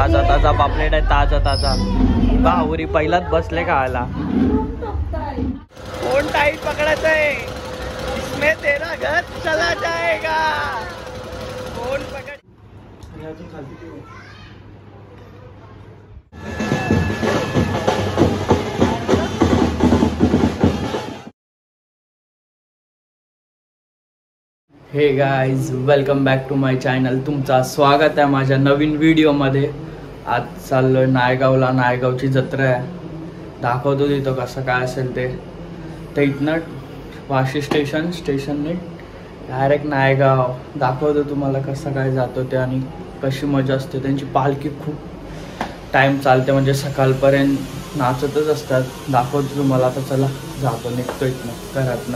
ताजा ताजा पापलेट आहे, ताजा ताजा गावरी पहिलाच बसले खायला. फोन टाईट पकडायचा आहे, इसमें तेरा घर चला जाएगा. फोन पकड. Hey guys, welcome back to my channel. तुमचा स्वागत आहे माझ्या नवीन व्हिडिओमध्ये. आज चाललोय नायगावला. नायगावची जत्रा आहे, दाखवतो तिथं कसं काय असेल ते. तर इथनं वाशी स्टेशनने डायरेक्ट नायगाव दाखवतो तुम्हाला कसं काय जातो ते आणि कशी मजा असते. त्यांची पालखी खूप टाईम चालते, म्हणजे सकाळपर्यंत नाचतच असतात. दाखवतो तुम्हाला. आता चला जातो, निघतो इथनं घरातनं.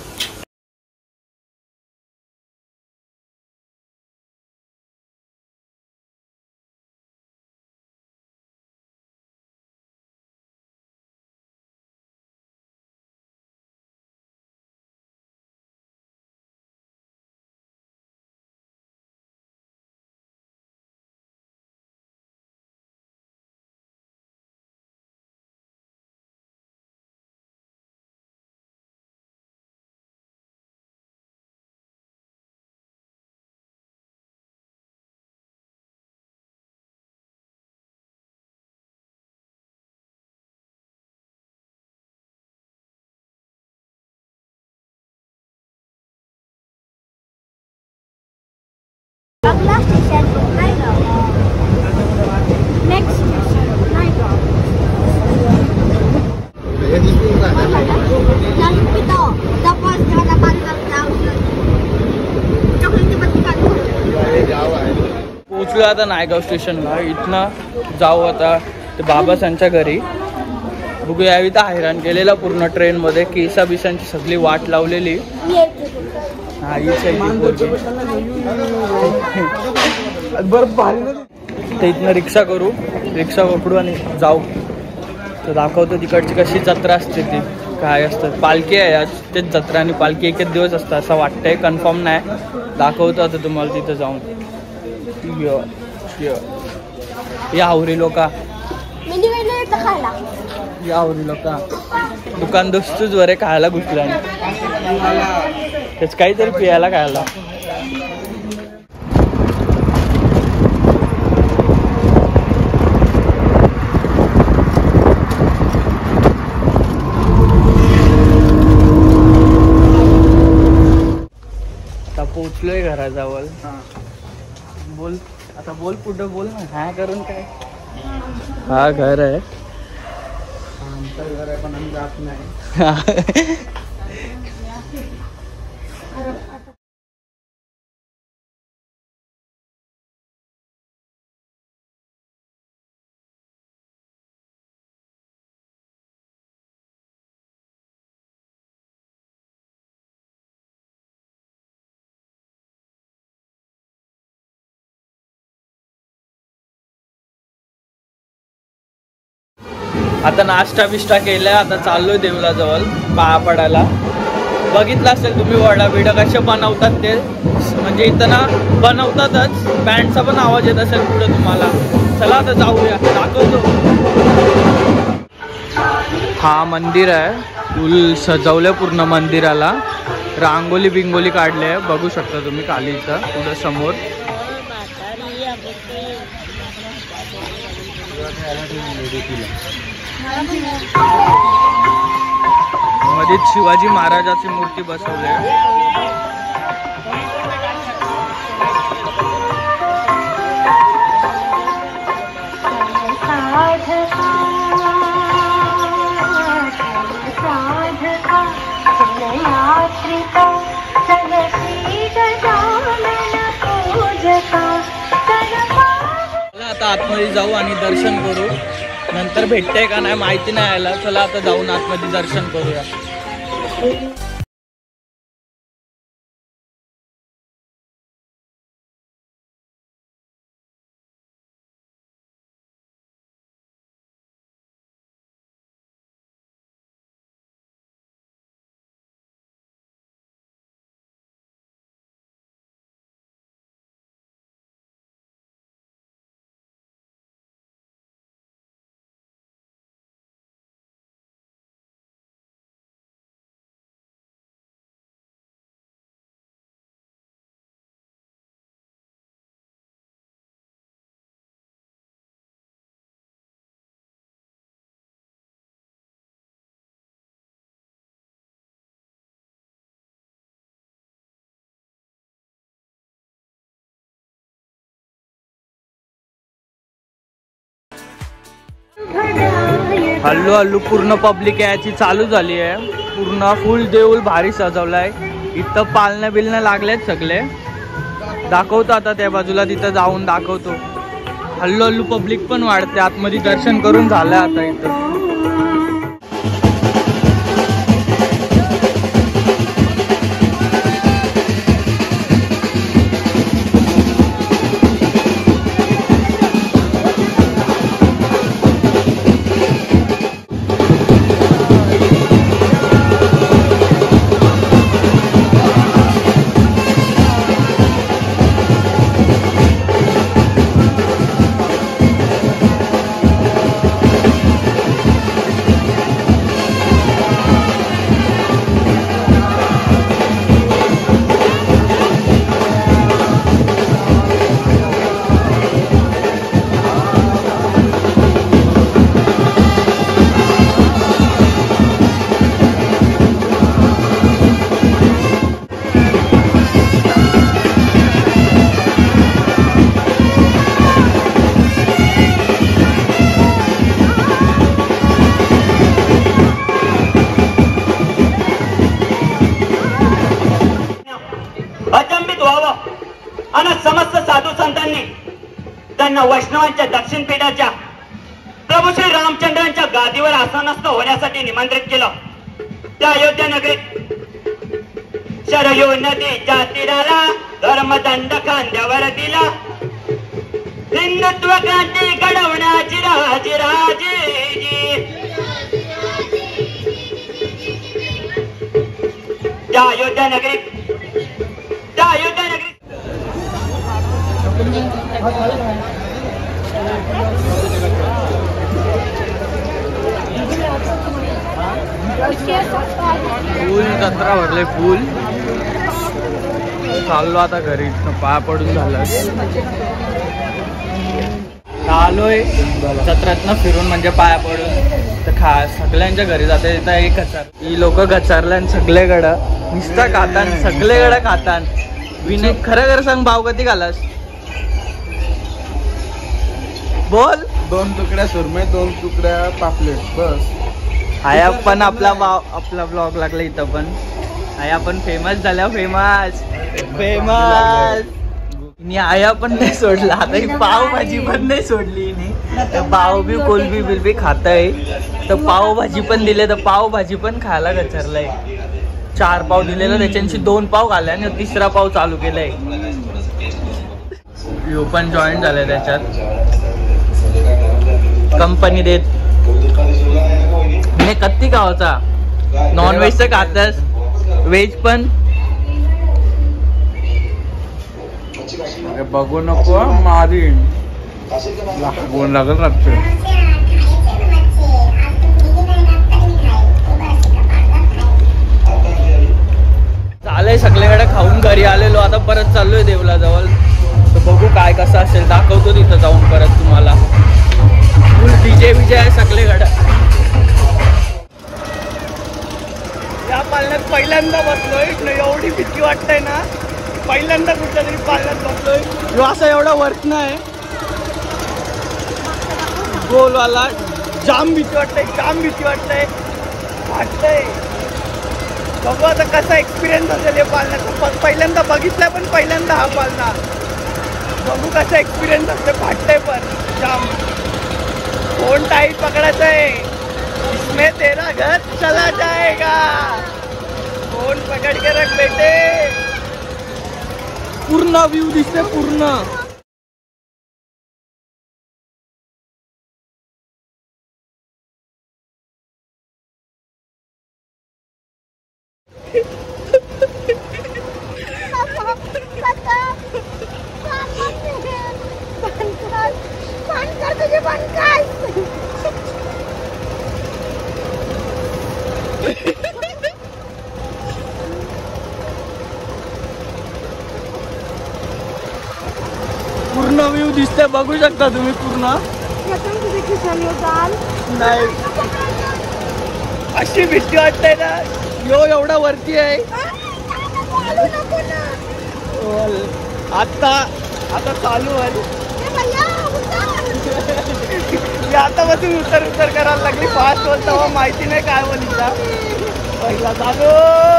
Next पोचलो आता नायगाव स्टेशनला. इथनं जाऊ आता ते बाबासांच्या घरी. बघूया, यावी तर हैराण केलेला पूर्ण ट्रेनमध्ये. केसा बिसांची सगळी वाट लावलेली. हा, तर इथनं रिक्षा करू, रिक्षा पकडू आणि जाऊ. तर दाखवतो तिकडची कशी जत्रा असते, ती काय असतात. पालखी आहे आज, तेच जत्रा आणि पालखी एकच दिवस असतं असं वाटतंय, कन्फर्म नाही. दाखवतो आता तुम्हाला तिथं जाऊन. या आवरी लोका, या आवरी लोका. दुकान दोस्तूच वरे खायला घुसला, तेच काहीतरी पियाला खायला. आता पोचलोय घराजवळ. बोल आता, बोल पुढं बोल ना. हा करून काय, हा घर आहे, आमचं घर आहे पण आम्ही जात नाही. आता नाश्ता बिष्टा केलाय, आता चाललोय देवला जवळ पाया पडायला. बघितलं असेल तुम्ही वडा बिडा कसे बनवतात ते, म्हणजे इथं ना बनवतातच. बँडचा पण आवाज येत असेल पुढे तुम्हाला. चला आता जाऊया, दाखवतो. हा मंदिर आहे, फुल सजवलं पूर्ण मंदिराला. रांगोली बिंगोली काढले आहे, बघू शकता तुम्ही खाली इथं पुढे समोर. मध्ये शिवाजी महाराजाची मूर्ती बसवली आहे. आता आतमध्ये जाऊ आणि दर्शन करू. नंतर भेटते का नाही माहिती नाही यायला. चला आता जाऊन आतमध्ये दर्शन करूया. हल्लू हल्लू पूर्ण पब्लिक याची चालू झाली आहे. पूर्ण फुल देऊळ भारी सजवलाय. इथं पालण्या बिलण्या लागलेत सगळे. दाखवतो आता त्या बाजूला, तिथं जाऊन दाखवतो. हल्लू हल्लू पब्लिक पण वाढते. आतमध्ये दर्शन करून झालंय आता इथं. आणि समस्त साधू संतांनी त्यांना वैष्णवांच्या दक्षिण पीठाच्या प्रभू श्री रामचंद्रांच्या गादीवर आसनस्थ होण्यासाठी निमंत्रित केलं. त्या अयोध्या नगरीत शरयू नदीच्या तीराला धर्मदंड खांद्यावर दिला. हिंदुत्व क्रांती घडवण्याची राजी राजी त्या अयोध्या नगरीत फुल जत्रा भरले. फुल चाललो आता घरी. पाया पडून झालं. आलोय जत्रातनं फिरून म्हणजे पाया पडून. तर सगळ्यांच्या घरी जाते. तिथं एक गचार. ही लोक गचारल्या सगळेकडं नुसतं खातान. सगळेकडं खातान. विनय खरं खरं सांग, भाव कधी घालास? बोल. 2 तुकड्या सुरमई, 2 तुकड्या पापलेट बस. आया पण आपला ब्लॉग लागला इथं पण. आया पण फेमस झाल्या. फेमस आया पण नाही सोडला. आता ही पावभाजी पण नाही सोडली हिने. पाव बी कोलबी बिलबी खाताय. तर पावभाजी पण दिले. तर पावभाजी पण खायला गचरलाय. 4 पाव दिलेलं, त्याच्याशी 2 पाव खाल्ले आणि 3रा पाव चालू केलाय. यो पण जॉईन झालाय त्याच्यात. कंपनी देत मी कत्ती गावचा. नॉन व्हेज तर खातस, व्हेज पण. बघू नको मारीन. लागून लागत लागते. चालय सगळीकडे खाऊन घरी आलेलो. आता परत चाललोय देवला जवळ. तर बघू काय कसं असेल. दाखवतो तिथं जाऊन परत तुम्हाला. फुल डीजे विजय आहे सगळीकडे. या पालण्यात पहिल्यांदा बसलोय. एवढी भीती वाटतंय ना. पहिल्यांदा कुठल्या तरी पालण्यात बसलोय. असं एवढा वर्थ नाही. गोलवाला जाम भीती वाटतंय. वाटतंय. बघू आता कसा एक्सपिरियन्स असेल या पालण्याचा. पहिल्यांदा बघितलाय पण पहिल्यांदा हा पालना. बघू कसा एक्सपिरियन्स असते. फाटतंय पण जाम. फोन टाईट पकडायचा आहे. इसमें तेरा घर चला जाएगा. फोन पकड के रख बेटे. पूर्ण व्ह्यू दिसते. पूर्ण पूर्ण व्ह्यू दिसते. बघू शकता तुम्ही पूर्ण. नाही अशी भीती वाटते ना. यो एवढा वरती आहे. आता चालू आहे. आता बसून उतर उतर करायला लागली फास्ट बोलतो माहिती नाही काय बोलिता पहिला चालू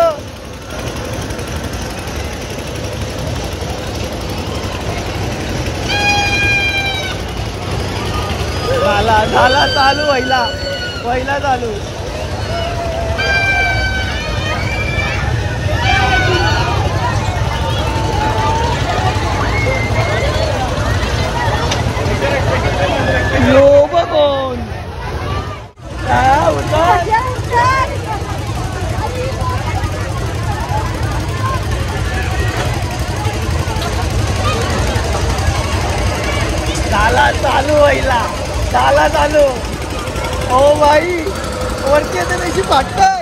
झाला चालू पहिला चालू यो बघून झाला चालू व्हायला झाला चालू ओ भाई वरती येते त्याची फाटकाय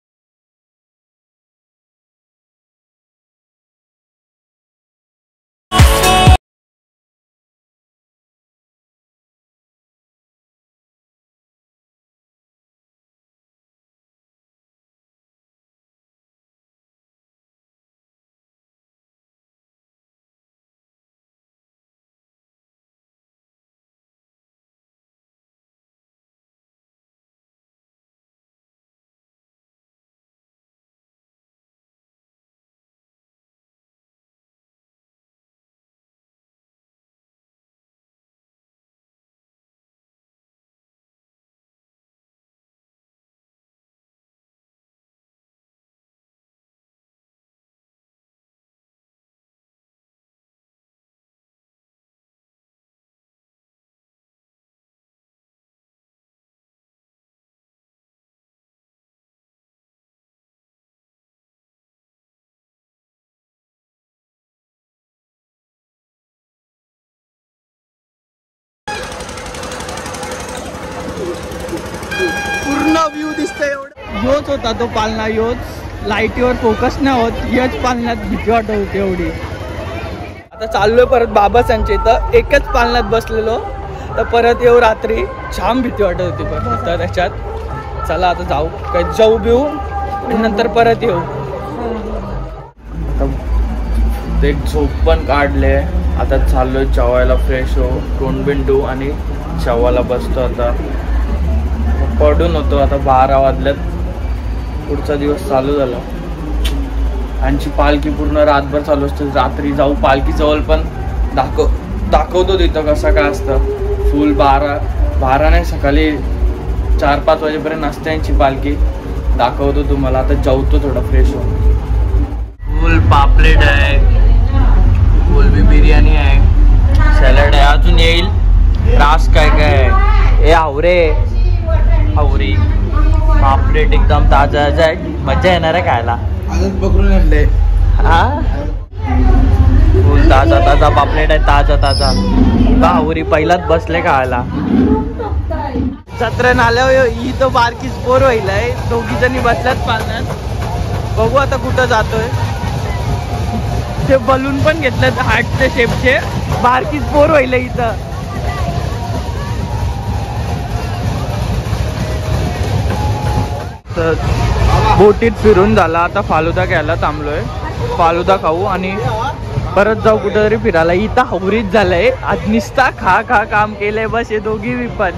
पूर्ण व्ह्यू दिसतोय एवढं योच होता तो पालना योच लाईटीवर फोकस नाही होत यच पालनात भीती वाटत होती एवढी आता चाललोय परत बाबासांच्या इथं एकच पालनात बसलेलो तर परत येऊ रात्री छान भीती वाटत होती परत तर त्याच्यात चला आता जाऊ काय जाऊ बिऊ आणि नंतर परत येऊ आता एक झोप पण काढले आता चाललोय चवायला फ्रेश हो तोंड बिंडू आणि चवायला बसतो आता पडून होतो आता 12 वाजल्यात पुढचा दिवस चालू झाला आमची पालखी पूर्ण रातभर चालू असते रात्री जाऊ पालखी जवळ पण दाखवतो तिथं कसं काय असतं फुल 12 नाही सकाळी 4-5 वाजेपर्यंत असते यांची पालखी दाखवतो तुम्हाला आता जाऊतो थोडा फ्रेश हो फुल पापलेट आहे कोलबी बिर्याणी आहे सॅलड आहे अजून येईल रास काय काय आहे ए आवरी पापलेट एकदम ताजा आहे मजा येणार आहे खायला आजच पकडून आणले हा फुल ताजा पापलेट आहे ताजा आवरी पहिलाच बसले खायला जत्रेन आल्यावर ही तो बारकीच पोर होईलाय 2 जणी बसल्यात पाण्यात बघू आता कुठं जातोय ते बलून पण घेतलेत हार्टच्या शेपचे बारकीच पोर होईल इथं तर बोटीत फिरून झाला आता फालुदा घ्यायला थांबलोय फालुदा खाऊ आणि परत जाऊ कुठेतरी फिरायला इथं हवरीच झालंय आज निस्ता खा काम केलंय बस हे दोघी पण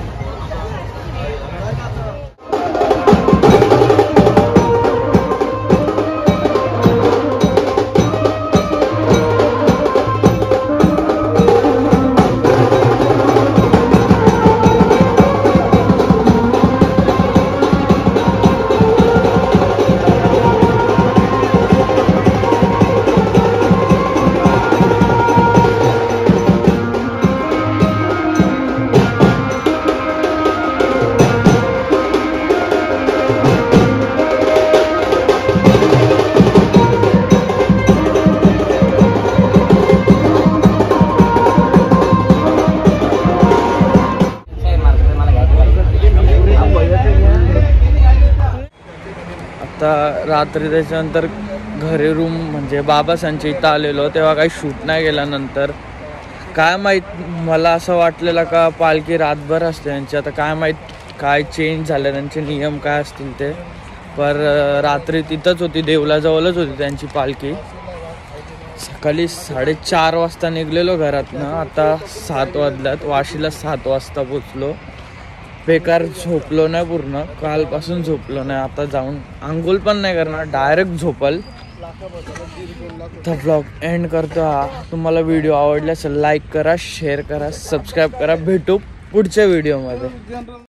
रात्री त्याच्यानंतर घरी रूम म्हणजे बाबासांच्या इथं आलेलो तेव्हा काही शूट नाही गेल्यानंतर काय माहीत मला असं वाटलेलं का पालखी रातभर असते त्यांची आता काय माहीत काय चेंज झालं त्यांचे नियम काय असतील ते पर रात्री तिथंच होती देवलाजवळच होती त्यांची पालखी सकाळी 4:30 वाजता निघलेलो घरातनं आता 7 वाजल्यात वाशीला 7 वाजता पोचलो बेकार झोपलो नाही पूर्ण, कालपासून झोपलो नाही. आता जाऊन आंघोळ पण नाही करणार, डायरेक्ट झोपल. तर ब्लॉग एंड करतो हा. तुम्हाला व्हिडिओ आवडला असेल लाईक करा, शेअर करा, सबस्क्राईब करा. भेटू पुढच्या व्हिडिओमध्ये.